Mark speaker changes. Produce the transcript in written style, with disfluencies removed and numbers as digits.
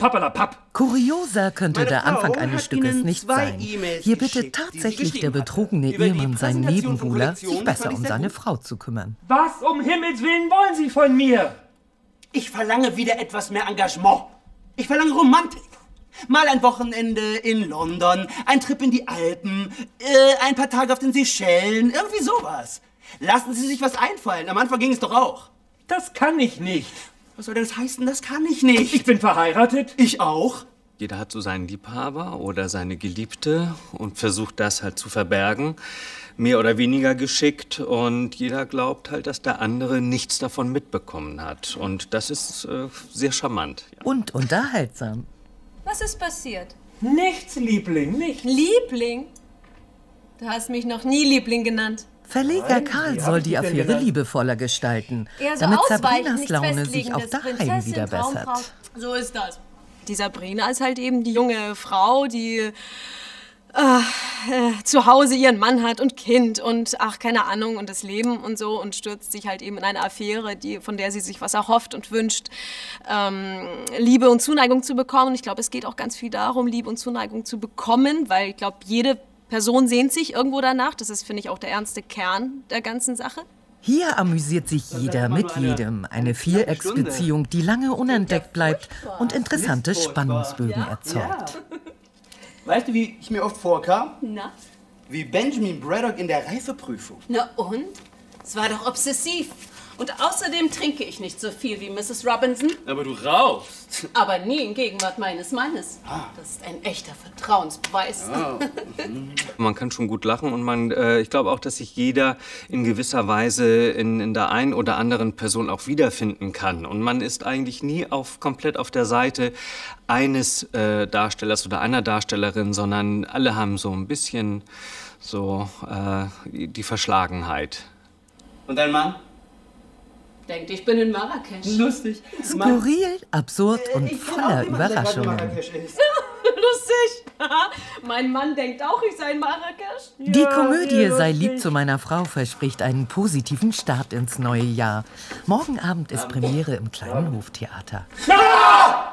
Speaker 1: Pappalapapp.
Speaker 2: Kurioser könnte der Anfang eines Stückes nicht sein. Hier bittet tatsächlich der betrogene Ehemann seinen Nebenbuhler, sich besser um seine Frau zu kümmern.
Speaker 1: Was um Himmels Willen wollen Sie von mir?
Speaker 3: Ich verlange wieder etwas mehr Engagement. Ich verlange Romantik. Mal ein Wochenende in London, ein Trip in die Alpen, ein paar Tage auf den Seychellen, irgendwie sowas. Lassen Sie sich was einfallen. Am Anfang ging es doch auch.
Speaker 1: Das kann ich nicht.
Speaker 3: Was soll das heißen? Das kann ich nicht.
Speaker 1: Ich bin verheiratet.
Speaker 3: Ich auch.
Speaker 4: Jeder hat so seinen Liebhaber oder seine Geliebte und versucht das halt zu verbergen. Mehr oder weniger geschickt. Und jeder glaubt halt, dass der andere nichts davon mitbekommen hat. Und das ist sehr charmant. Ja.
Speaker 2: Und unterhaltsam.
Speaker 5: Was ist passiert?
Speaker 1: Nichts, Liebling, nichts.
Speaker 5: Liebling? Du hast mich noch nie Liebling genannt.
Speaker 2: Verleger Karl soll die Affäre liebevoller gestalten,
Speaker 5: Eher so
Speaker 2: damit
Speaker 5: ausweichend,
Speaker 2: Sabrinas
Speaker 5: nichts
Speaker 2: Laune sich auch
Speaker 5: Festlegendes,
Speaker 2: daheim
Speaker 5: Prinzessin,
Speaker 2: wieder
Speaker 5: Traumfrau.
Speaker 2: bessert.
Speaker 5: So ist das. Die Sabrina ist halt eben die junge Frau, die zu Hause ihren Mann hat und Kind und ach, keine Ahnung, und das Leben und so und stürzt sich halt eben in eine Affäre, von der sie sich was erhofft und wünscht, Liebe und Zuneigung zu bekommen. Ich glaube, es geht auch ganz viel darum, Liebe und Zuneigung zu bekommen, weil ich glaube, jede Person sehnt sich irgendwo danach. Das ist, finde ich, auch der ernste Kern der ganzen Sache.
Speaker 2: Hier amüsiert sich jeder mit jedem. Eine Vierecksbeziehung, die lange unentdeckt bleibt und interessante Spannungsbögen erzeugt.
Speaker 3: Weißt du, wie ich mir oft vorkam?
Speaker 5: Na?
Speaker 3: Wie Benjamin Braddock in der Reifeprüfung.
Speaker 6: Na und? Es war doch obsessiv. Und außerdem trinke ich nicht so viel wie Mrs. Robinson.
Speaker 3: Aber du rauchst.
Speaker 6: Aber nie in Gegenwart meines Mannes. Das ist ein echter Vertrauensbeweis.
Speaker 4: Man kann schon gut lachen und ich glaube auch, dass sich jeder in gewisser Weise in der einen oder anderen Person auch wiederfinden kann. Und man ist eigentlich nie komplett auf der Seite eines Darstellers oder einer Darstellerin, sondern alle haben so ein bisschen so die Verschlagenheit.
Speaker 3: Und dein Mann?
Speaker 6: Denkt, ich bin in Marrakesch.
Speaker 3: Lustig.
Speaker 2: Skurril, absurd und voller Überraschungen.
Speaker 6: Lustig. Mein Mann denkt auch, ich sei in Marrakesch.
Speaker 2: Die Komödie Sei lieb zu meiner Frau verspricht einen positiven Start ins neue Jahr. Morgen Abend ist Premiere im Kleinen Hoftheater.
Speaker 1: Ah!